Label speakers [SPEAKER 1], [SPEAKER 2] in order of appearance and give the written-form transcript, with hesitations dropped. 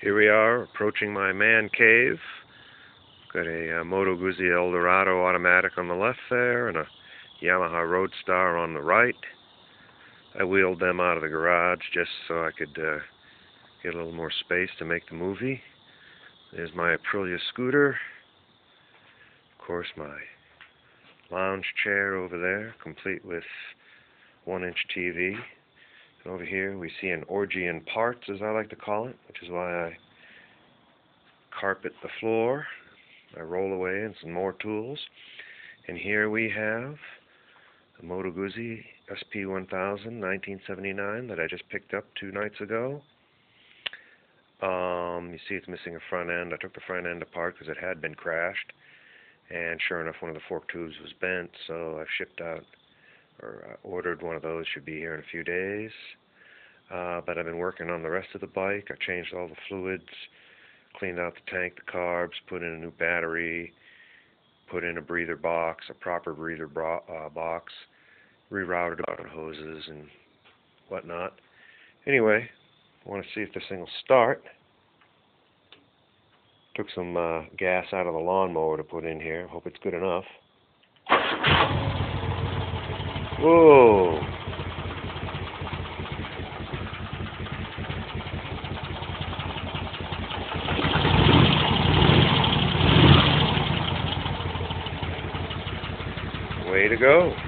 [SPEAKER 1] Here we are, approaching my man cave. Got a Moto Guzzi Eldorado automatic on the left there, and a Yamaha Roadstar on the right. I wheeled them out of the garage just so I could get a little more space to make the movie. There's my Aprilia scooter. Of course, my lounge chair over there, complete with 1-inch TV. And over here we see an orgy in parts, as I like to call it, which is why I carpet the floor. I roll away and some more tools. And here we have the Moto Guzzi SP1000 1979 that I just picked up 2 nights ago. You see it's missing a front end. I took the front end apart because it had been crashed, and sure enough one of the fork tubes was bent, so I've shipped out or ordered one of those. Should be here in a few days. But I've been working on the rest of the bike. I changed all the fluids, cleaned out the tank, the carbs, put in a new battery, put in a breather box, a proper breather box, rerouted out hoses and whatnot. Anyway, I want to see if this thing will start. Took some gas out of the lawnmower to put in here. Hope it's good enough. Whoa! Way to go.